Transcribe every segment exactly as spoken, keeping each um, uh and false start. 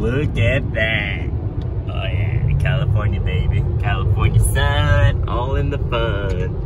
Look at that. Oh yeah, California baby. California sun, all in the fun.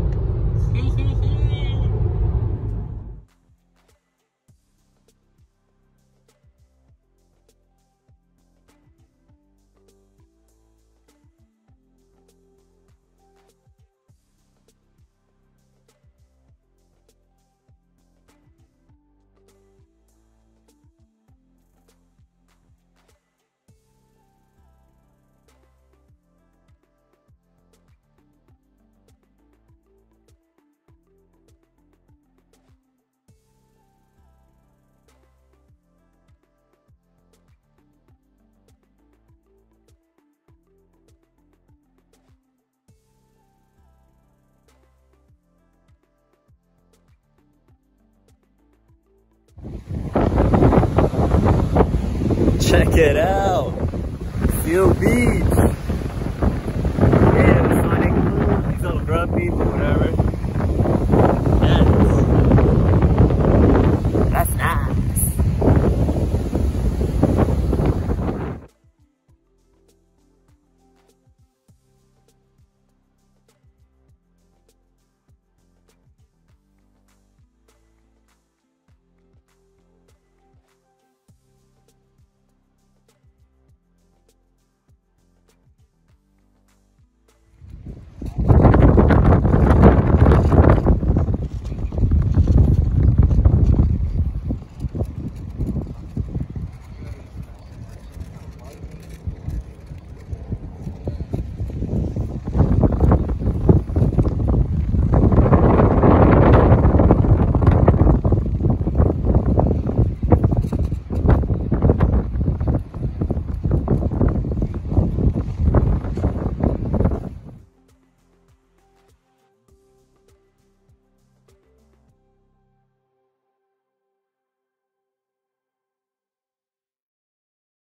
Check it out, Seal Beach. Yeah, the Sonic, these little grub people, whatever.